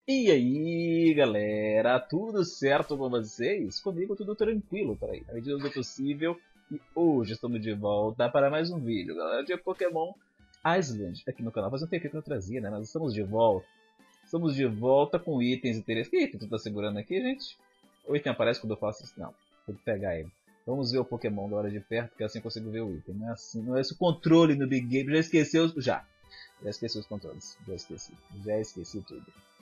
E aí, galera, tudo certo com vocês? Comigo tudo tranquilo, peraí, na medida do possível. E hoje estamos de volta para mais um vídeo, galera, de Pokémon Island aqui no canal. Faz um tempinho que eu não trazia, né? Mas estamos de volta. Estamos de volta com itens interessantes. Que item tu tá segurando aqui, gente? O item aparece quando eu faço isso? Não, vou pegar ele. Vamos ver o Pokémon agora de perto, porque assim eu consigo ver o item. Não é assim, não é esse o controle no Big Game. Já esqueceu? Já esqueci os controles. Já esqueci tudo.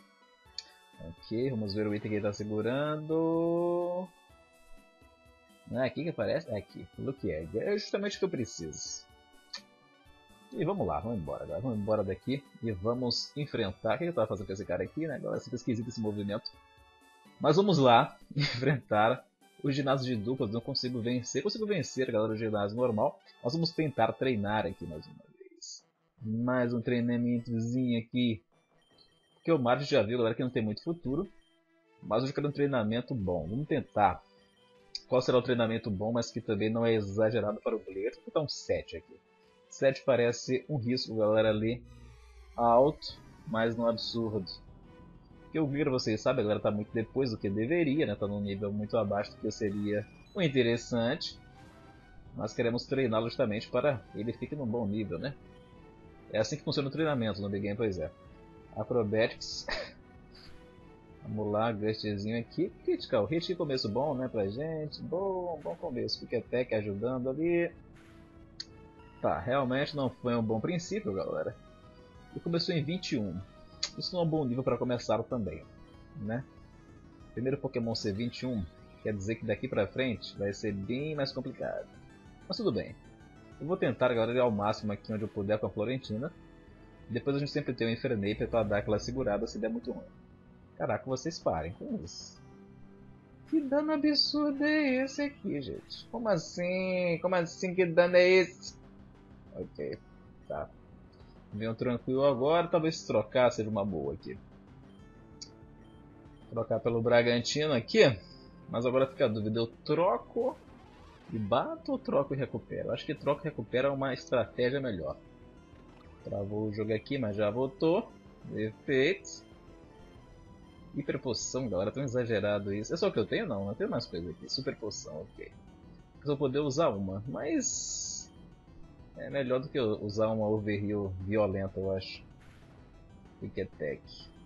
Ok, vamos ver o item que ele está segurando. Não é aqui que aparece? É aqui. Look Egg. É justamente o que eu preciso. E vamos lá, vamos embora, galera. Vamos embora daqui e vamos enfrentar. O que eu estava fazendo com esse cara aqui, né? Agora fica esquisito esse movimento. Mas vamos lá enfrentar o ginásio de duplas. Não consigo vencer. Consigo vencer, galera, o ginásio normal. Nós vamos tentar treinar aqui mais uma vez. Mais um treinamentozinho aqui. Porque o Mario já viu, galera, que não tem muito futuro. Mas eu quero um treinamento bom. Vamos tentar. Qual será o treinamento bom, mas que também não é exagerado para o player? Vou botar um 7 aqui. 7 parece um risco, galera, ali. Alto, mas não absurdo. Porque o Vir, vocês sabem, a galera tá muito depois do que deveria, né? Tá num nível muito abaixo do que seria o interessante. Nós queremos treiná-lo justamente para ele fique num bom nível, né? É assim que funciona o treinamento no Big Game, pois é. Acrobatics. Vamos lá, Gustzinho aqui. Critical Hit, começo bom, né, pra gente. Bom começo. Quick Attack ajudando ali. Tá, realmente não foi um bom princípio, galera. E começou em 21. Isso não é um bom nível para começar também, né? Primeiro Pokémon ser 21 quer dizer que daqui pra frente vai ser bem mais complicado. Mas tudo bem. Eu vou tentar, galera, ir ao máximo aqui onde eu puder com a Florentina. Depois a gente sempre tem o Infernape para dar aquela segurada se der muito ruim. Caraca, vocês parem com isso. Que dano absurdo é esse aqui, gente? Como assim? Como assim que dano é esse? Ok, tá. Venham tranquilo agora, talvez trocar seja uma boa aqui. Trocar pelo Bragantino aqui. Mas agora fica a dúvida, eu troco e bato ou troco e recupero? Acho que troco e recupero é uma estratégia melhor. Travou o jogo aqui, mas já voltou. Perfeito. Hiper poção, galera, tão exagerado isso. É só o que eu tenho? Não, eu tenho mais coisa aqui. Super poção, ok. Eu vou poder usar uma, mas é melhor do que usar uma overheal violenta, eu acho. Quick Attack.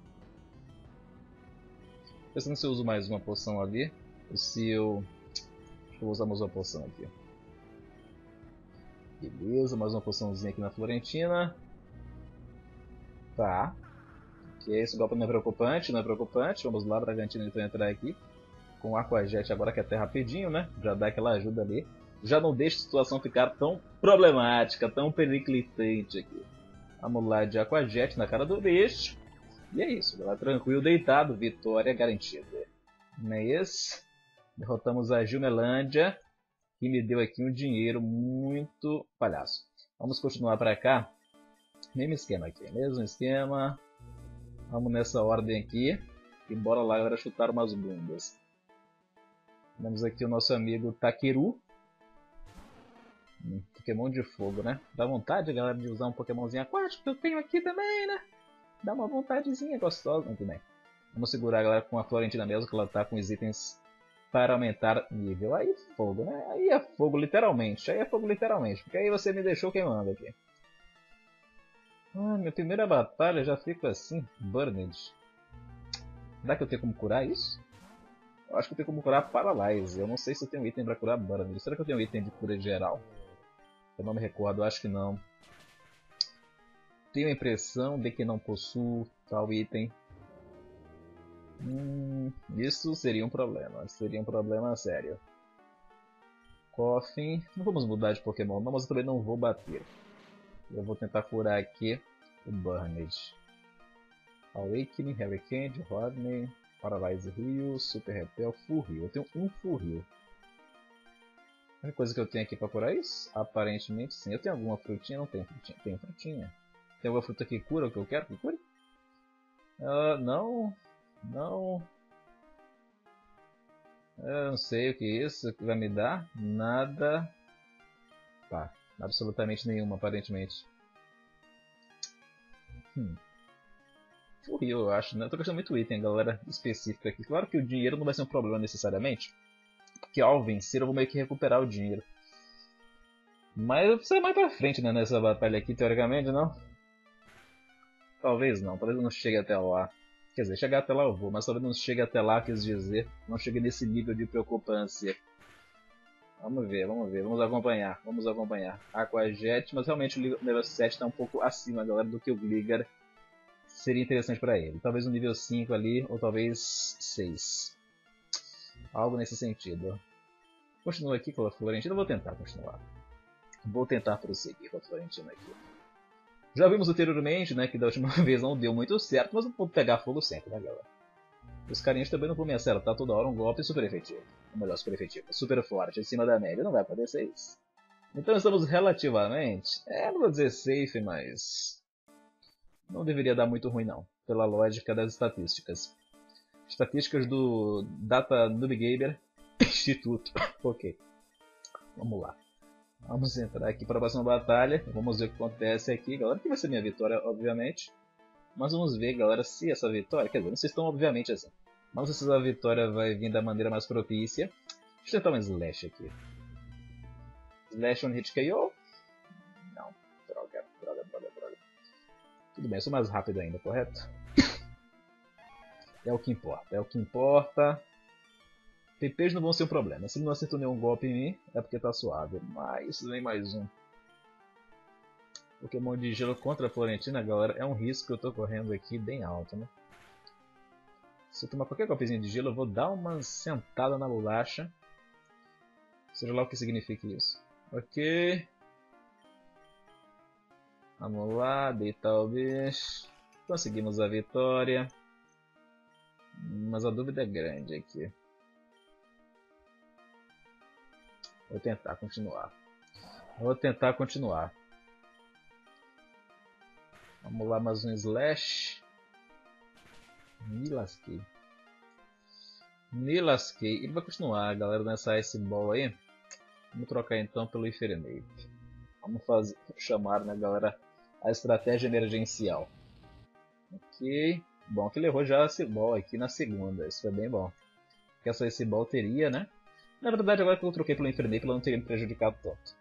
Pensando se eu uso mais uma poção ali, ou se eu... Acho que eu vou usar mais uma poção aqui. Beleza, mais uma poçãozinha aqui na Florentina. Tá. Ok, esse golpe não é preocupante, não é preocupante. Vamos lá, Bragantino então entrar aqui. Com o Aquajet agora que é até rapidinho, né? Já dá aquela ajuda ali. Já não deixa a situação ficar tão problemática, tão periclitante aqui. Vamos lá de Aquajet na cara do bicho. E é isso, galera. Tranquilo, deitado. Vitória garantida. Não é isso? Derrotamos a Gilmelândia, que me deu aqui um dinheiro muito palhaço. Vamos continuar para cá. Mesmo esquema aqui, mesmo esquema. Vamos nessa ordem aqui. E bora lá, galera, chutar umas bundas. Temos aqui o nosso amigo Takeru. Pokémon de fogo, né? Dá vontade, galera, de usar um Pokémonzinho aquático que eu tenho aqui também, né? Dá uma vontadezinha gostosa. Muito bem. Vamos segurar, galera, com a Florentina mesmo, que ela tá com os itens para aumentar nível. Aí fogo, né? Aí é fogo, literalmente. Aí é fogo, literalmente. Porque aí você me deixou queimando aqui. Ah, minha primeira batalha já fico assim. Burned. Será que eu tenho como curar isso? Eu acho que eu tenho como curar Paralyze. Eu não sei se eu tenho item para curar Burned. Será que eu tenho item de cura geral? Eu não me recordo, eu acho que não. Tenho a impressão de que não possuo tal item. Isso seria um problema. Seria um problema sério. Coffin. Não vamos mudar de Pokémon, não, mas eu também não vou bater. Eu vou tentar curar aqui o Burned. Awakening, Hurricane, Rodney, Paralyze Rio, Super Repel, Full Heal. Eu tenho um Full Heal. A única coisa que eu tenho aqui pra curar isso? Aparentemente sim. Eu tenho alguma frutinha? Não tenho frutinha. Tenho frutinha. Tem alguma fruta que cura o que eu quero que cure? Não. Não. Eu não sei o que é isso que vai me dar. Nada. Tá. Absolutamente nenhuma, aparentemente. full heal, eu acho, né? Eu tô gastando muito item, galera, específico aqui. Claro que o dinheiro não vai ser um problema necessariamente, porque ao vencer eu vou meio que recuperar o dinheiro. Mas eu preciso mais pra frente, né, nessa batalha aqui, teoricamente, não? Talvez não, talvez eu não chegue até lá. Quer dizer, chegar até lá eu vou, mas talvez não chegue até lá, quis dizer. Não chegue nesse nível de preocupância. Vamos ver, vamos acompanhar, vamos acompanhar. Aquajet, mas realmente o nível 7 está um pouco acima, galera, do que o Gligar seria interessante para ele. Talvez um nível 5 ali, ou talvez 6. Algo nesse sentido. Continua aqui com a Florentina, eu vou tentar continuar. Vou tentar prosseguir com a Florentina aqui. Já vimos anteriormente, né, que da última vez não deu muito certo, mas eu vou pegar fogo sempre, né, galera? Os carinhas também não vão me acertar toda hora um golpe super efetivo. Ou melhor, super efetivo, super forte, acima da média, não vai acontecer isso. Então estamos relativamente, não vou dizer safe, mas não deveria dar muito ruim não, pela lógica das estatísticas. Estatísticas do Data Noob Gamer Instituto. Ok, vamos lá. Vamos entrar aqui para a próxima batalha. Vamos ver o que acontece aqui, galera. Que vai ser minha vitória, obviamente. Mas vamos ver, galera, se essa vitória... Quer dizer, não sei se estão obviamente assim. Mas não sei se essa vitória vai vir da maneira mais propícia. Deixa eu tentar um Slash aqui. Slash on hit KO? Não. Droga. Tudo bem, eu sou mais rápido ainda, correto? É o que importa. TPs não vão ser um problema. Se não acertou nenhum golpe em mim, é porque tá suave. Mas vem mais um. Pokémon de gelo contra a Florentina, galera, é um risco que eu tô correndo aqui bem alto, né? Se eu tomar qualquer golpezinho de gelo, eu vou dar uma sentada na bolacha. Seja lá o que signifique isso. Ok. Vamos lá, deitar o bicho. Conseguimos a vitória. Mas a dúvida é grande aqui. Vou tentar continuar. Vamos lá, mais um Slash. Me lasquei. Ele vai continuar, galera, nessa Ice Ball aí. Vamos trocar então pelo Infernape. Vamos chamar, né, galera, a estratégia emergencial. Ok. Bom que ele errou já a Ice Ball aqui na segunda. Isso foi bem bom. Porque essa Ice Ball teria, né? Na verdade, agora que eu troquei pelo Infernape, ela não teria me prejudicado tanto.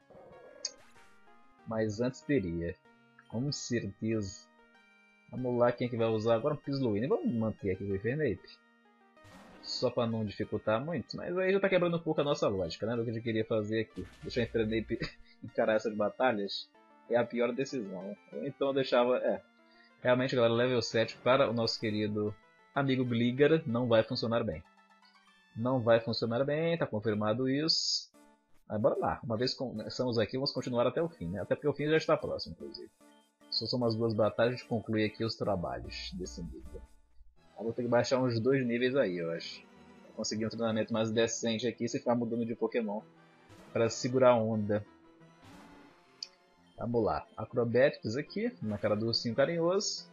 Mas antes teria. Com certeza. Vamos lá, quem é que vai usar agora? Um Pisluine. Vamos manter aqui o Infernape. Só para não dificultar muito. Mas aí já tá quebrando um pouco a nossa lógica, né? Do que a gente queria fazer aqui. Deixar o Infernape encarar essas batalhas é a pior decisão. Ou então eu deixava... Realmente, galera, level 7 para o nosso querido amigo Gligar não vai funcionar bem. Não vai funcionar bem, tá confirmado isso. Mas bora lá, uma vez que começamos aqui, vamos continuar até o fim, né? Até porque o fim já está próximo, inclusive. Só são umas 2 batalhas, a gente conclui aqui os trabalhos desse nível. Eu vou ter que baixar uns 2 níveis aí, eu acho. Pra conseguir um treinamento mais decente aqui, se ficar mudando de Pokémon para segurar a onda. Vamos lá, Acrobatics aqui, na cara do ursinho carinhoso.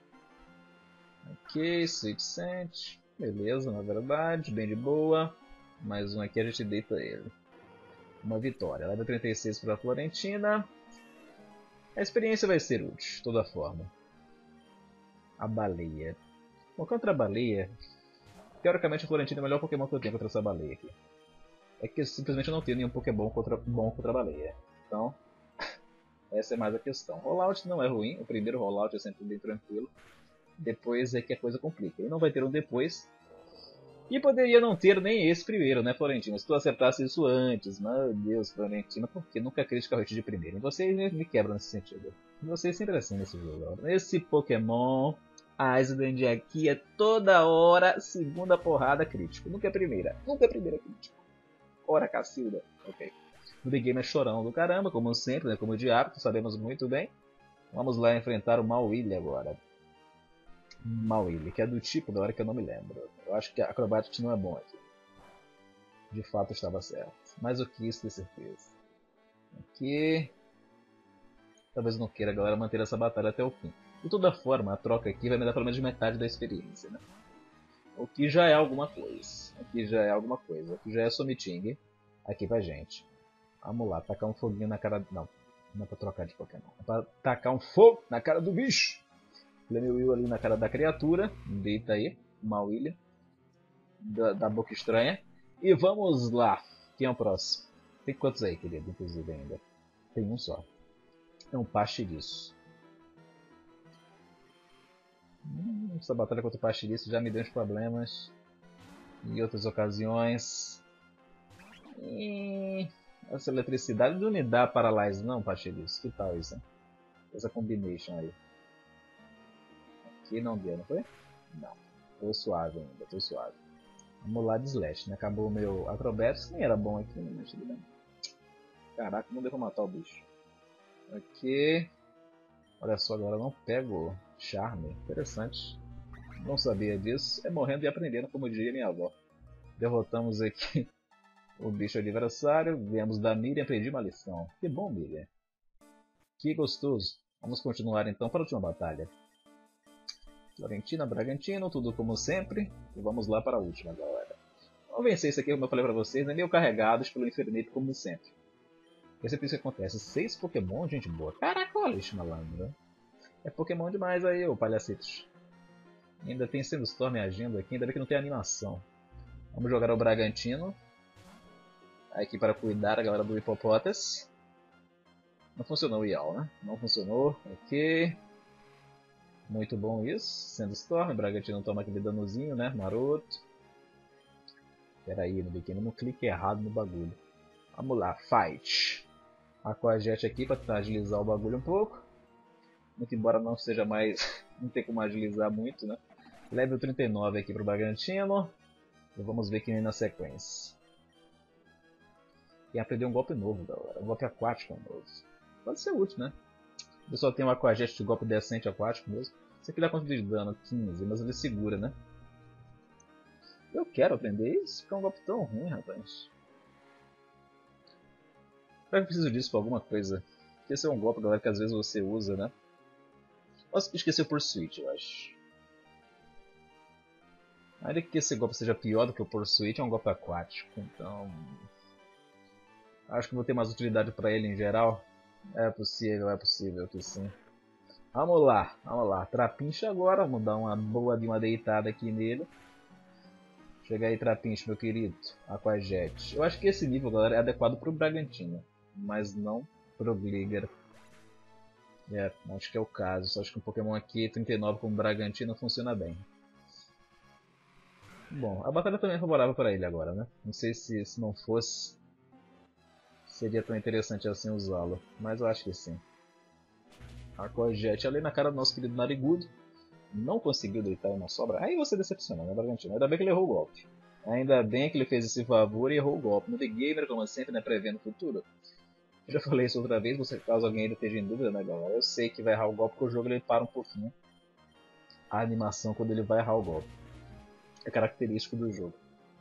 Ok, Sweet Scent. Beleza, na verdade, bem de boa. Mais um aqui, a gente deita ele. Uma vitória. Level 36 para a Florentina. A experiência vai ser útil, de toda forma. A baleia. Bom, contra a baleia, teoricamente a Florentina é o melhor Pokémon que eu tenho contra essa baleia aqui. É que simplesmente eu não tenho nenhum Pokémon bom contra a baleia. Então, essa é mais a questão. Rollout não é ruim, o primeiro rollout é sempre bem tranquilo. Depois é que a coisa complica. E não vai ter um depois. E poderia não ter nem esse primeiro, né, Florentino? Se tu acertasse isso antes, meu Deus, Florentino, por que nunca crítica a hit de primeiro? E vocês me quebram nesse sentido. Vocês sempre assim nesse jogo. Nesse Pokémon, a Island aqui é toda hora segunda porrada crítico. Nunca é primeira. Nunca é primeira crítico. Ora, Cacilda. Ok. No Big Game é chorão do caramba, como sempre, né? Como de hábito, sabemos muito bem. Vamos lá enfrentar o Mawile agora. Mawile, que é do tipo da hora que eu não me lembro. Eu acho que a Acrobatics não é bom aqui. De fato estava certo. Mas eu quis ter certeza. Aqui. Talvez eu não queira, galera, manter essa batalha até o fim. De toda forma, a troca aqui vai me dar pelo menos metade da experiência, né? O que já é alguma coisa. Aqui já é Somiting. Aqui pra gente. Vamos lá, tacar um foguinho na cara... Não é pra trocar de Pokémon. É pra tacar um fogo na cara do bicho. Flame Will ali na cara da criatura. Deita aí. Uma William. Da boca estranha. E vamos lá. Quem é o próximo? Tem quantos aí, querido? Inclusive ainda. Tem um só. É um Pachiriço. Essa batalha contra o Pachiriço já me deu uns problemas. Em outras ocasiões. E essa eletricidade não me dá Paralyze não, Pachiriço. Que tal isso, hein? Essa combination aí. Aqui não deu, não foi? Não. Tô suave ainda, tô suave. Vamos lá de Slash, né? Acabou o meu Acrobatics, nem era bom aqui, mas tudo bem. Caraca, não deu pra matar o bicho. Aqui. Olha só, agora eu não pego Charme. Interessante. Não sabia disso. É morrendo e aprendendo, como diria minha avó. Derrotamos aqui o bicho adversário. Viemos da Miriam, aprendi uma lição. Que bom, Miriam. Que gostoso. Vamos continuar então para a última batalha. Florentina, Bragantino, tudo como sempre. E vamos lá para a última, galera. Vamos vencer isso aqui, como eu falei para vocês, né? Meio carregados pelo Infernape, como sempre. É sempre isso que acontece. 6 Pokémon, gente boa. Caraca, olha isso, malandro. É Pokémon demais aí, ô palhacitos. Ainda tem Sandstorm agindo aqui, ainda bem que não tem animação. Vamos jogar o Bragantino. Aqui para cuidar a galera do Hippopotas. Não funcionou o Yal, né? Não funcionou. Ok. Muito bom isso. Sandstorm, Bragantino toma aquele danozinho, né? Maroto. Pera aí, no biquíni, não clique errado no bagulho. Vamos lá, fight. Aquajet aqui para tentar agilizar o bagulho um pouco. Muito embora não seja mais... não tem como agilizar muito, né? Level 39 aqui pro Bragantino. E vamos ver quem vem na sequência. E aprender um golpe novo, galera. Um golpe aquático novo. Pode ser útil, né? Eu só tenho um Aquajet de golpe decente aquático mesmo. Esse aqui dá quanto de dano? 15, mas ele segura, né? Eu quero aprender isso, porque é um golpe tão ruim, rapaz. Será que eu preciso disso pra alguma coisa? Porque esse é um golpe, galera, que às vezes você usa, né? Posso esquecer o Pursuit, eu acho. Ainda que esse golpe seja pior do que o Pursuit, é um golpe aquático, então... acho que vou ter mais utilidade pra ele em geral. É possível que sim. Vamos lá. Trapincha agora, vamos dar uma boa de uma deitada aqui nele. Chega aí, Trapincha, meu querido. Aquajet. Eu acho que esse nível, galera, é adequado pro Bragantino, mas não pro Gligar. É, acho que é o caso. Só acho que um Pokémon aqui, 39 com o Bragantino, funciona bem. Bom, a batalha também é favorável para ele agora, né? Não sei se não fosse, seria tão interessante assim usá-lo, mas eu acho que sim. Aquajet ali na cara do nosso querido Narigudo. Não conseguiu deitar uma sobra. Aí você decepciona, né, Bragantino? Ainda bem que ele errou o golpe. Ainda bem que ele fez esse favor e errou o golpe. No The Gamer, como sempre, né, prevendo o futuro. Eu já falei isso outra vez, você, caso alguém ainda esteja em dúvida, né, galera? Eu sei que vai errar o golpe porque o jogo ele para um pouquinho a animação quando ele vai errar o golpe. É característico do jogo.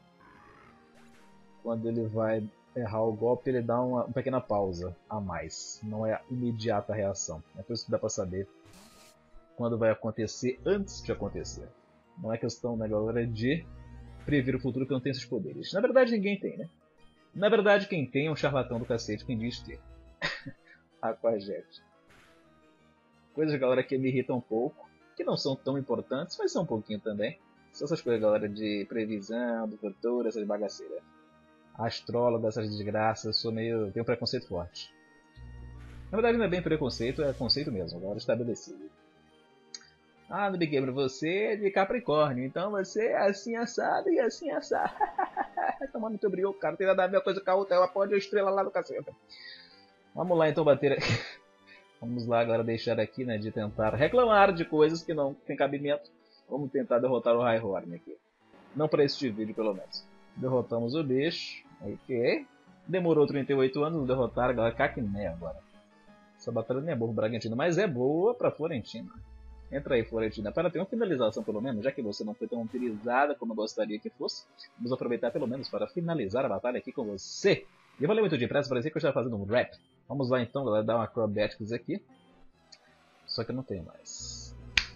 Quando ele vai errar o golpe, ele dá uma pequena pausa a mais. Não é a imediata reação. É por isso que dá pra saber quando vai acontecer antes de acontecer. Não é questão, né, galera, de prever o futuro que não tem esses poderes. Na verdade, ninguém tem, né? Na verdade, quem tem é um charlatão do cacete, quem diz ter. Aquajet. Coisas, galera, que me irritam um pouco, que não são tão importantes, mas são um pouquinho também. São essas coisas, galera, de previsão, do futuro, essas bagaceiras. Astrólogo, essas desgraças, eu sou meio... tenho um preconceito forte. Na verdade, não é bem preconceito, é conceito mesmo, galera, estabelecido. Ah, no Big Gamer, você é de Capricórnio, então você é assim assado e assim assado. Tomando teu brilho, cara, não tem nada a ver uma coisa com a outra, ela pode estrela lá no caceta. Vamos lá então bater aqui. Vamos lá agora deixar aqui, né, de tentar reclamar de coisas que não tem cabimento. Vamos tentar derrotar o Rhyhorn aqui. Não para este vídeo, pelo menos. Derrotamos o bicho. Ok. Demorou 38 anos de derrotar a galera Cacné agora. Essa batalha não é boa pro Bragantino, mas é boa pra Florentina. Entra aí, Florentina, para ter uma finalização pelo menos, já que você não foi tão utilizada como eu gostaria que fosse. Vamos aproveitar pelo menos para finalizar a batalha aqui com você. E valeu muito depressa, parecia que eu estava fazendo um rap. Vamos lá então, galera, dar uma acrobatics aqui. Só que eu não tenho mais.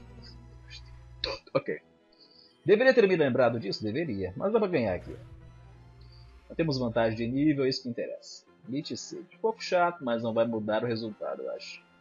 Ok. Deveria ter me lembrado disso? Deveria, mas dá pra ganhar aqui. Temos vantagem de nível, é isso que interessa. Elite Seed. Um pouco chato, mas não vai mudar o resultado, eu acho.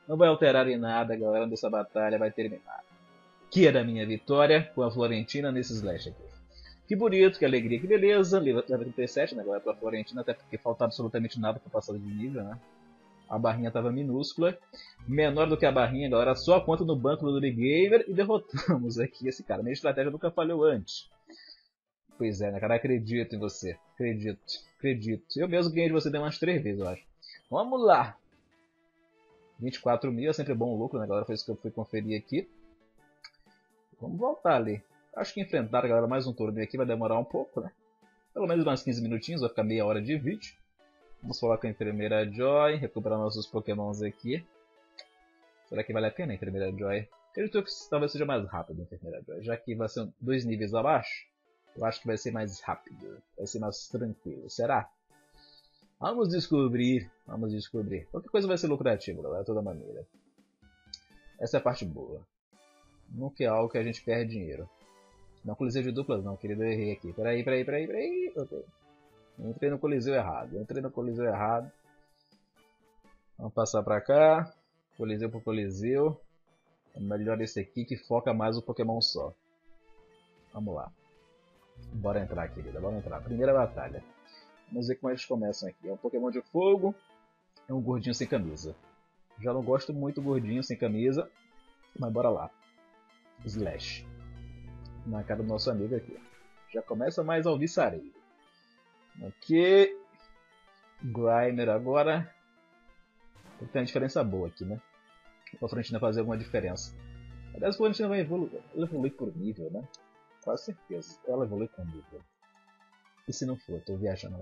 Não vai alterar em nada, galera, onde essa batalha vai terminar. Que era a minha vitória com a Florentina nesse slash aqui. Que bonito, que alegria, que beleza. Level 37, né, agora pra Florentina, até porque faltava absolutamente nada pra passar de nível, né? A barrinha estava minúscula, menor do que a barrinha, galera, só a conta no banco do Gamer e derrotamos aqui esse cara. Minha estratégia nunca falhou antes. Pois é, né, cara, acredito em você. Acredito. Eu mesmo ganhei de você umas 3 vezes, eu acho. Vamos lá. 24 mil é sempre bom o lucro, né, galera? Foi isso que eu fui conferir aqui. Vamos voltar ali. Acho que enfrentar, galera, mais um torneio aqui vai demorar um pouco, né? Pelo menos umas 15 minutinhos, vai ficar meia hora de vídeo. Vamos falar com a Enfermeira Joy, recuperar nossos pokémons aqui. Será que vale a pena a Enfermeira Joy? Acredito que talvez seja mais rápido a Enfermeira Joy, já que vai ser 2 níveis abaixo. Eu acho que vai ser mais rápido, vai ser mais tranquilo. Será? Vamos descobrir, vamos descobrir. Qualquer coisa vai ser lucrativo, galera, de toda maneira. Essa é a parte boa. Nunca é algo que a gente perde dinheiro. Não coliseu de duplas não, querido, eu errei aqui. Peraí. Ok. Entrei no coliseu errado. Vamos passar pra cá. Coliseu por coliseu. É melhor esse aqui que foca mais o Pokémon só. Vamos lá. Bora entrar, querida, bora entrar. Primeira batalha. Vamos ver como eles começam aqui. É um Pokémon de fogo. É um gordinho sem camisa. Já não gosto muito gordinho sem camisa. Mas bora lá. Slash. Na cara do nosso amigo aqui. Já começa mais alvissareiro. Ok. Grimer agora. Tem uma diferença boa aqui, né? Pra Florentina fazer alguma diferença. Aliás, a Florentina vai evoluir por nível, né? Quase certeza. Ela evolui com nível. E se não for? Tô viajando.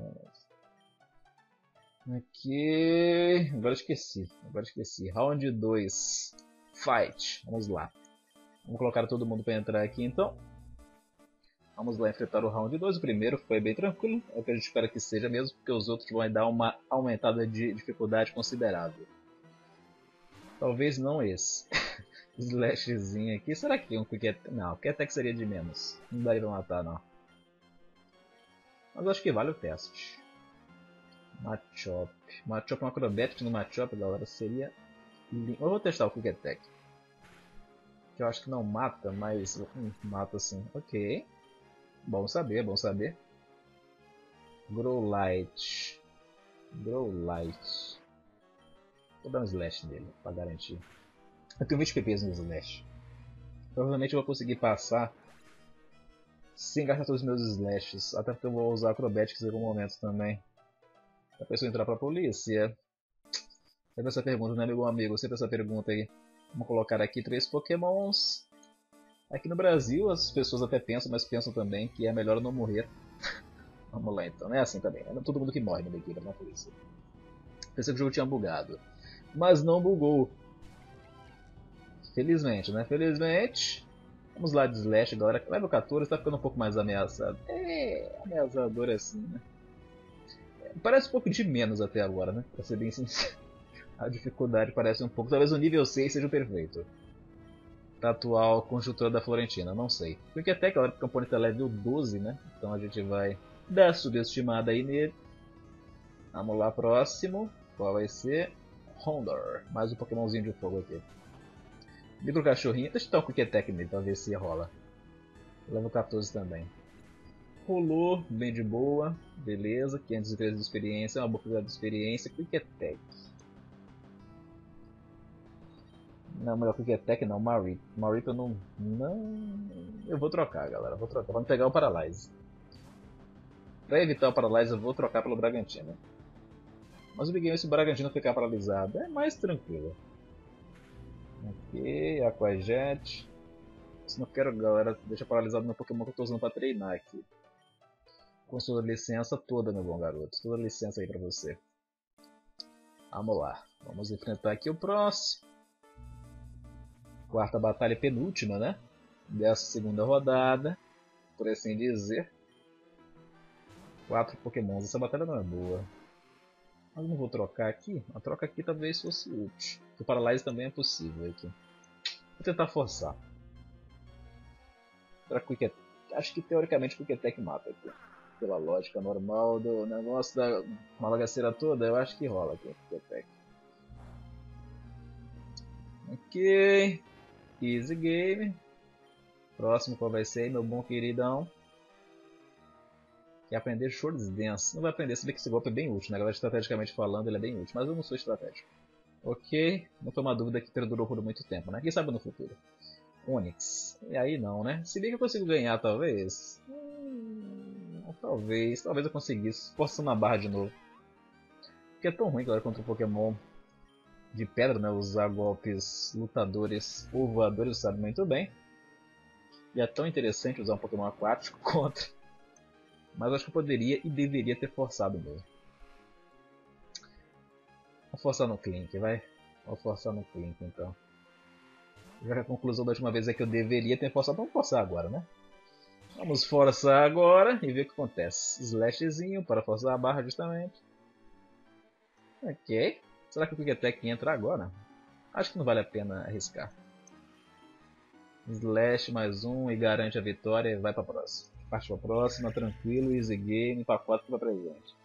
Aqui. Agora esqueci. Round 2. Fight. Vamos lá. Vamos colocar todo mundo para entrar aqui então. Vamos lá enfrentar o round 2. O primeiro foi bem tranquilo. É o que a gente espera que seja mesmo, porque os outros vão dar uma aumentada de dificuldade considerável. Talvez não esse. Slashzinho aqui. Será que um Quick Attack? Não, Quick Attack seria de menos. Não daria pra matar, não. Mas acho que vale o teste. Machop. Machop, um Acrobatic no Machop, galera, seria lindo. Eu vou testar o Quick Attack. Que eu acho que não mata, mas mata sim. Ok. Bom saber, bom saber. Growlite. Growlite. Vou dar um Slash nele, pra garantir. Eu tenho 20 PPs no Slash. Provavelmente eu vou conseguir passar sem gastar todos os meus Slashes. Até porque eu vou usar Acrobatics em algum momento também. A pessoa entrar pra polícia. Sempre essa pergunta, né, meu amigo? Sempre essa pergunta aí. Vamos colocar aqui 3 Pokémons. Aqui no Brasil as pessoas até pensam, mas pensam também que é melhor não morrer. Vamos lá então, não é assim também. Não é todo mundo que morre na equipe, não é por isso. Pensei que o jogo tinha bugado. Mas não bugou. Felizmente, né? Felizmente. Vamos lá de Slash, galera. Level 14 tá ficando um pouco mais ameaçado. É, ameaçador assim, né? Parece um pouco de menos até agora, né? Pra ser bem sincero. A dificuldade parece um pouco. Talvez o nível 6 seja o perfeito. Pra atual conjuntura da Florentina, não sei. Porque até que a hora que o componente é level 12, né? Então a gente vai dar subestimada aí nele. Vamos lá, próximo. Qual vai ser? Rondor. Mais um Pokémonzinho de fogo aqui. Micro cachorrinho. Deixa eu dar um Quick Attack nele pra ver se rola. Level 14 também. Rolou, bem de boa. Beleza, 513 de experiência. Uma boa de experiência. Quick Attack. Não, melhor Quick Attack não, Marip. Marip eu não... Eu vou trocar, galera. Vou trocar. Vamos pegar o Paralyze. Pra evitar o Paralyze eu vou trocar pelo Bragantino. Mas o Big Game, se o Bragantino ficar paralisado, é mais tranquilo. Ok, Aquajet. Se não quero, galera, deixa paralisado meu Pokémon que eu tô usando pra treinar aqui. Com sua licença toda, meu bom garoto. Toda licença aí pra você. Vamos lá. Vamos enfrentar aqui o próximo. Quarta batalha e penúltima, né? Dessa segunda rodada. Por assim dizer. 4 Pokémons. Essa batalha não é boa. Mas não vou trocar aqui. A troca aqui talvez fosse útil. O Paralyze também é possível aqui. Vou tentar forçar. Acho que teoricamente Quick Attack mata aqui. Pela lógica normal do negócio da malagaceira toda, eu acho que rola aqui Quick Attack. Ok. Easy game. Próximo qual vai ser, meu bom queridão? Quer aprender Shores Dance. Não vai aprender, se bem que esse golpe é bem útil, né? Galera, estrategicamente falando, ele é bem útil. Mas eu não sou estratégico. Ok. Não foi uma dúvida que perdurou por muito tempo, né? Quem sabe no futuro. Onix. E aí não, né? Se bem que eu consigo ganhar, talvez. Talvez eu conseguisse. Forçando a barra de novo. Porque é tão ruim, galera, contra um Pokémon de pedra, né? Usar golpes lutadores ou voadores, sabe muito bem. E é tão interessante usar um Pokémon aquático contra. Mas acho que eu poderia e deveria ter forçado mesmo. Vou forçar no Clink, vai. Vou forçar no Clink, então. Já que a conclusão da última vez é que eu deveria ter forçado, vamos forçar agora, né? Vamos forçar agora e ver o que acontece. Slashzinho para forçar a barra justamente. Ok. Será que o Quick Attack entra agora? Acho que não vale a pena arriscar. Slash mais um e garante a vitória e vai para a próxima. Parte para a próxima, tranquilo, easy game, pacote para presente.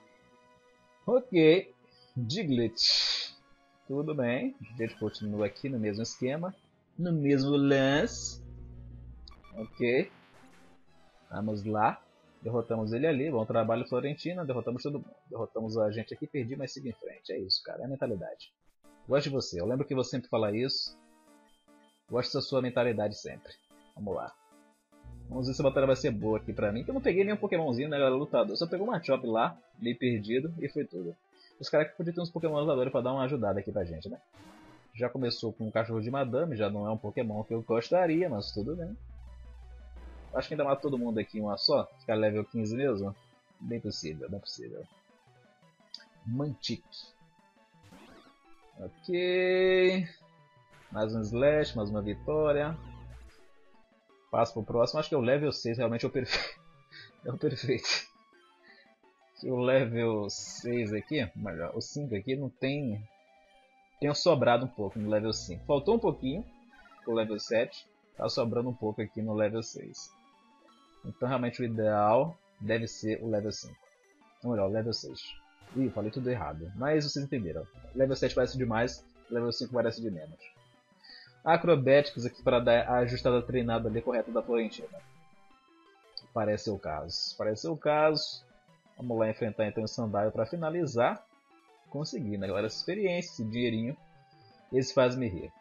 Ok. Diglett. Tudo bem. A gente continua aqui no mesmo esquema. No mesmo lance. Ok. Vamos lá. Derrotamos ele ali. Bom trabalho, Florentina. Derrotamos todo mundo. Derrotamos a gente aqui. Perdi, mas siga em frente. É isso, cara. É a mentalidade. Gosto de você. Eu lembro que você sempre fala isso. Gosto da sua mentalidade sempre. Vamos lá. Vamos ver se a batalha vai ser boa aqui pra mim. Que eu não peguei nenhum Pokémonzinho, né, galera? Lutador. Só pegou uma Chop lá. Meio perdido. E foi tudo. Os caras que podiam ter uns Pokémon lutadores pra dar uma ajudada aqui pra gente, né? Já começou com um cachorro de madame. Já não é um Pokémon que eu gostaria, mas tudo bem. Acho que ainda mata todo mundo aqui em uma só. Ficar level 15 mesmo. Bem possível, bem possível. Mantic. Ok. Mais um Slash, mais uma vitória. Passo pro próximo. Acho que é o level 6 realmente é o perfeito. É o perfeito. Que o level 6 aqui, melhor, o 5 aqui não tem. Tem sobrado um pouco no level 5. Faltou um pouquinho pro level 7. Tá sobrando um pouco aqui no level 6. Então realmente o ideal deve ser o level 5. Ou melhor, o level 6. Ih, falei tudo errado. Mas vocês entenderam. Level 7 parece demais, level 5 parece de menos. Acrobatics aqui para dar a ajustada treinada ali correta da Florentina. Parece ser o caso. Parece ser o caso. Vamos lá enfrentar então o Sandile para finalizar. Conseguir, né galera? Essa experiência, esse dinheirinho. Esse faz-me rir.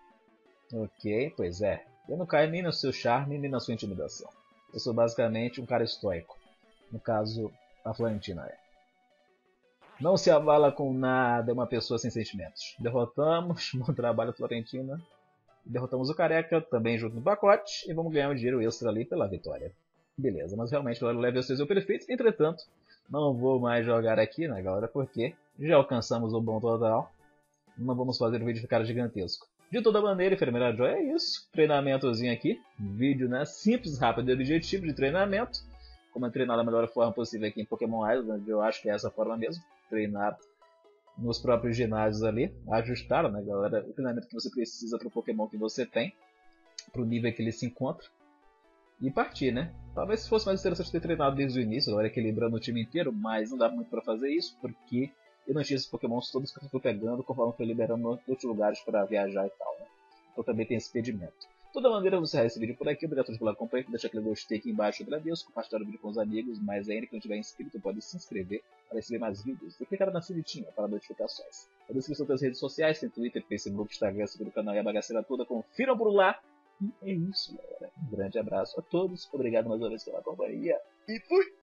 Ok, pois é. Eu não caio nem no seu charme, nem na sua intimidação. Eu sou basicamente um cara estoico. No caso, a Florentina é. Não se abala com nada, é uma pessoa sem sentimentos. Derrotamos, bom trabalho Florentina. Derrotamos o Careca, também junto no pacote. E vamos ganhar um dinheiro extra ali pela vitória. Beleza, mas realmente o level 6 é o perfeito. Entretanto, não vou mais jogar aqui, né galera, porque já alcançamos o bom total. Não vamos fazer um vídeo ficar gigantesco. De toda maneira, Enfermeira Joy é isso. Treinamentozinho aqui. Vídeo, né? Simples, rápido e objetivo de treinamento. Como treinar da melhor forma possível aqui em Pokémon Island. Eu acho que é essa forma mesmo. Treinar nos próprios ginásios ali. Ajustar, né, galera? O treinamento que você precisa para o Pokémon que você tem. Para o nível que ele se encontra. E partir, né? Talvez se fosse mais interessante ter treinado desde o início. Agora equilibrando o time inteiro. Mas não dá muito para fazer isso. Porque eu não tinha esses Pokémons todos que eu fui pegando conforme eu fui liberando em outros lugares para viajar e tal, né? Então também tem esse impedimento. De toda maneira, eu vou encerrar esse vídeo por aqui. Obrigado pela companhia. Deixa aquele gostei aqui embaixo, eu agradeço. Compartilhar o vídeo com os amigos. Mas ainda que não tiver inscrito, pode se inscrever para receber mais vídeos. E clicar na sinetinha para notificações. A descrição das redes sociais, tem Twitter, Facebook, Instagram, segundo o canal e a bagaceira toda. Confiram por lá. E é isso, galera. Um grande abraço a todos. Obrigado mais uma vez pela companhia. E fui!